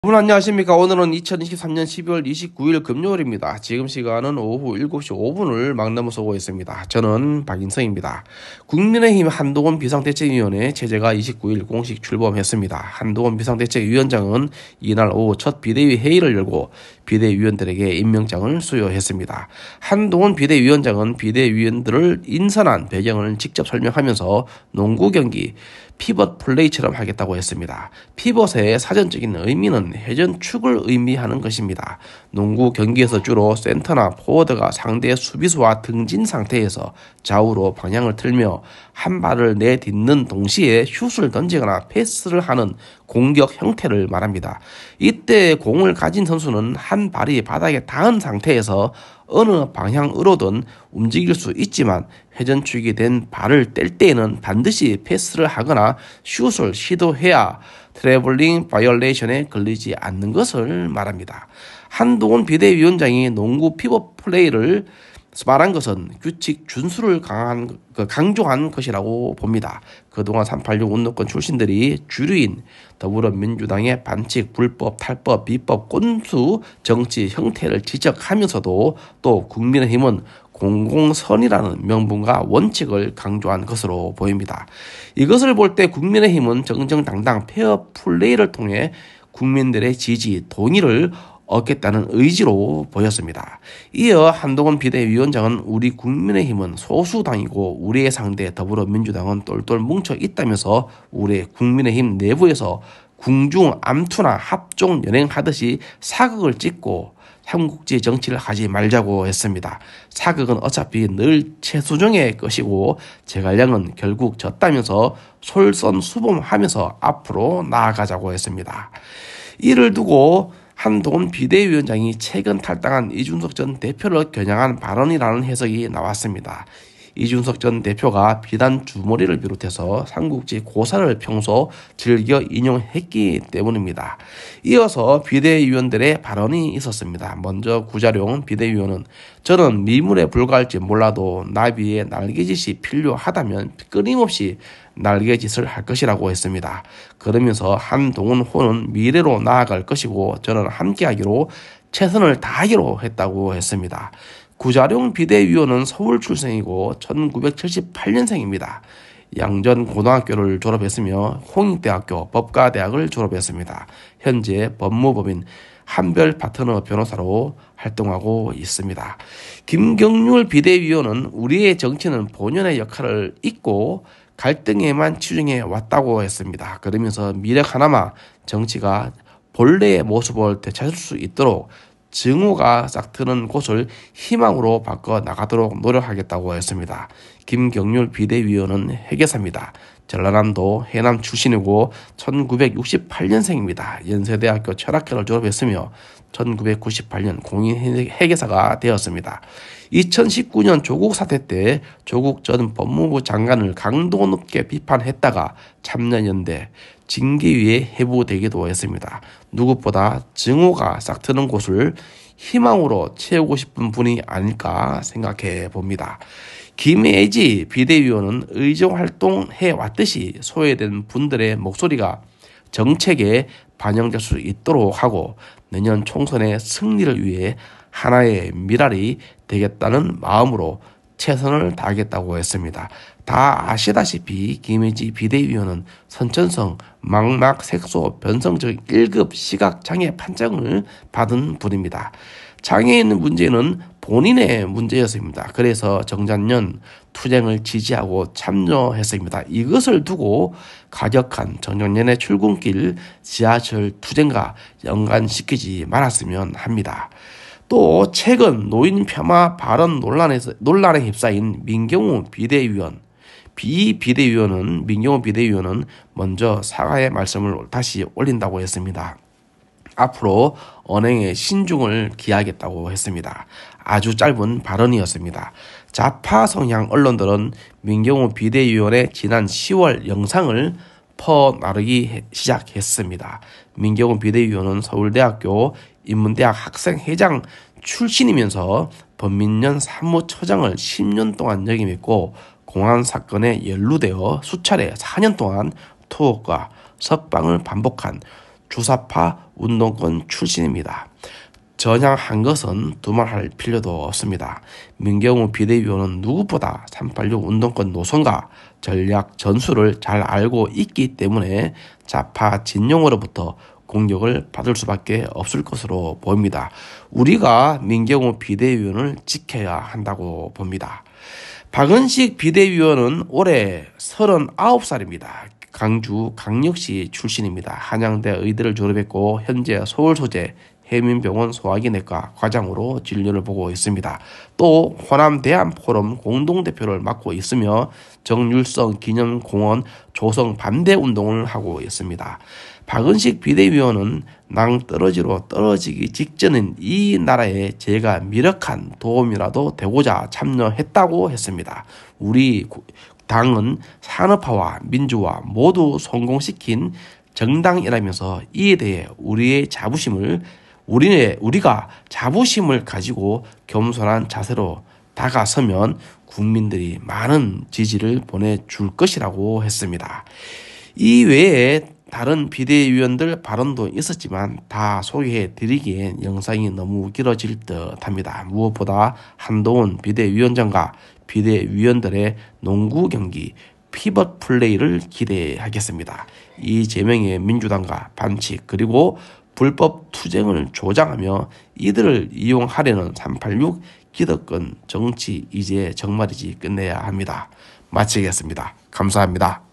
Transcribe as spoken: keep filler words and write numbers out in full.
여러분 안녕하십니까. 오늘은 이천이십삼년 십이월 이십구일 금요일입니다. 지금 시간은 오후 일곱시 오분을 막 넘어서고 있습니다. 저는 박인성입니다. 국민의힘 한동훈 비상대책위원회 체제가 이십구일 공식 출범했습니다. 한동훈 비상대책위원장은 이날 오후 첫 비대위 회의를 열고 비대위원들에게 임명장을 수여했습니다. 한동훈 비대위원장은 비대위원들을 인선한 배경을 직접 설명하면서 농구 경기 피벗 플레이처럼 하겠다고 했습니다. 피벗의 사전적인 의미는 회전축을 의미하는 것입니다. 농구 경기에서 주로 센터나 포워드가 상대 수비수와 등진 상태에서 좌우로 방향을 틀며 한 발을 내딛는 동시에 슛을 던지거나 패스를 하는 공격 형태를 말합니다. 이때 공을 가진 선수는 한 발이 바닥에 닿은 상태에서 어느 방향으로든 움직일 수 있지만 회전축이 된 발을 뗄 때에는 반드시 패스를 하거나 슛을 시도해야 트래블링 바이올레이션에 걸리지 않는 것을 말합니다. 한동훈 비대위원장이 농구 피벗 플레이를 말한 것은 규칙 준수를 강한, 강조한 것이라고 봅니다. 그동안 삼팔육 운동권 출신들이 주류인 더불어민주당의 반칙, 불법, 탈법, 비법, 꼰수 정치 형태를 지적하면서도 또 국민의힘은 공공선이라는 명분과 원칙을 강조한 것으로 보입니다. 이것을 볼 때 국민의힘은 정정당당 페어 플레이를 통해 국민들의 지지, 동의를 얻겠다는 의지로 보였습니다. 이어 한동훈 비대위원장은 우리 국민의힘은 소수당이고 우리의 상대 더불어민주당은 똘똘 뭉쳐 있다면서 우리 국민의힘 내부에서 궁중 암투나 합종 연행하듯이 사극을 찍고 삼국지 정치를 하지 말자고 했습니다. 사극은 어차피 늘 최수종의 것이고 제갈량은 결국 졌다면서 솔선수범하면서 앞으로 나아가자고 했습니다. 이를 두고 한동훈 비대위원장이 최근 탈당한 이준석 전 대표를 겨냥한 발언이라는 해석이 나왔습니다. 이준석 전 대표가 비단 주머니를 비롯해서 삼국지 고사를 평소 즐겨 인용했기 때문입니다. 이어서 비대위원들의 발언이 있었습니다. 먼저 구자룡 비대위원은 저는 미물에 불과할지 몰라도 나비의 날개짓이 필요하다면 끊임없이 날개짓을 할 것이라고 했습니다. 그러면서 한동훈 호는 미래로 나아갈 것이고 저는 함께하기로 최선을 다하기로 했다고 했습니다. 구자룡 비대위원은 서울 출생이고 천구백칠십팔년생입니다. 양전고등학교를 졸업했으며 홍익대학교 법과대학을 졸업했습니다. 현재 법무법인 한별파트너 변호사로 활동하고 있습니다. 김경률 비대위원은 우리의 정치는 본연의 역할을 잊고 갈등에만 치중해 왔다고 했습니다. 그러면서 미력 하나마 정치가 본래의 모습을 되찾을 수 있도록 증오가 싹트는 곳을 희망으로 바꿔 나가도록 노력하겠다고 했습니다. 김경률 비대위원은 회계사입니다. 전라남도 해남 출신이고 천구백육십팔년생입니다. 연세대학교 철학과를 졸업했으며 천구백구십팔년 공인회계사가 되었습니다. 이천십구년 조국 사태 때 조국 전 법무부 장관을 강도 높게 비판했다가 참여연대 징계위에 회부되기도 했습니다. 누구보다 증오가 싹트는 곳을 희망으로 채우고 싶은 분이 아닐까 생각해 봅니다. 김혜지 비대위원은 의정활동해 왔듯이 소외된 분들의 목소리가 정책에 반영될 수 있도록 하고 내년 총선의 승리를 위해 하나의 미랄이 되겠다는 마음으로 최선을 다하겠다고 했습니다. 다 아시다시피 김혜지 비대위원은 선천성 망막색소 변성적 일급 시각장애 판정을 받은 분입니다. 장애인 문제는 본인의 문제였습니다. 그래서 정작년 투쟁을 지지하고 참여했습니다. 이것을 두고 가격한 정작년의 출근길 지하철 투쟁과 연관시키지 말았으면 합니다. 또 최근 노인 폄하 발언 논란에서, 논란에 휩싸인 민경우 비대위원, 비 비대위원은 민경우 비대위원은 먼저 사과의 말씀을 다시 올린다고 했습니다. 앞으로 언행에 신중을 기하겠다고 했습니다. 아주 짧은 발언이었습니다. 좌파 성향 언론들은 민경우 비대위원의 지난 시월 영상을 퍼나르기 시작했습니다. 민경우 비대위원은 서울대학교 인문대학 학생회장 출신이면서 범민련 사무처장을 십 년 동안 역임했고 공안 사건에 연루되어 수차례 사 년 동안 투옥과 석방을 반복한 주사파 운동권 출신입니다. 전향한 것은 두말할 필요도 없습니다. 민경우 비대위원은 누구보다 삼팔육 운동권 노선과 전략 전술을 잘 알고 있기 때문에 좌파 진영으로부터 공격을 받을 수밖에 없을 것으로 보입니다. 우리가 민경우 비대위원을 지켜야 한다고 봅니다. 박은식 비대위원은 올해 서른아홉 살입니다. 강주 강력시 출신입니다. 한양대 의대를 졸업했고 현재 서울 소재 해민병원 소화기내과 과장으로 진료를 보고 있습니다. 또 호남 대한포럼 공동대표를 맡고 있으며 정율성 기념공원 조성 반대 운동을 하고 있습니다. 박은식 비대위원은 낭떠러지로 떨어지기 직전인 이 나라에 제가 미력한 도움이라도 되고자 참여했다고 했습니다. 우리 당은 산업화와 민주화 모두 성공시킨 정당이라면서 이에 대해 우리의 자부심을 우리의, 우리가 자부심을 가지고 겸손한 자세로 다가서면 국민들이 많은 지지를 보내줄 것이라고 했습니다. 이 외에 다른 비대위원들 발언도 있었지만 다 소개해 드리기엔 영상이 너무 길어질 듯 합니다. 무엇보다 한동훈 비대위원장과 비대위원들의 농구 경기 피벗 플레이를 기대하겠습니다. 이재명의 민주당과 반칙 그리고 불법 투쟁을 조장하며 이들을 이용하려는 삼팔육 기득권 정치 이제 정말이지 끝내야 합니다. 마치겠습니다. 감사합니다.